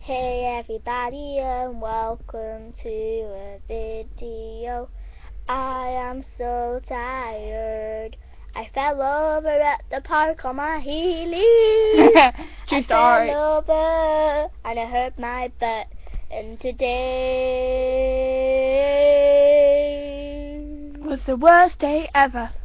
Hey everybody and welcome to a video. I am so tired. I fell over at the park on my heelys. True I story. fell over and I hurt my butt. And today Was the worst day ever.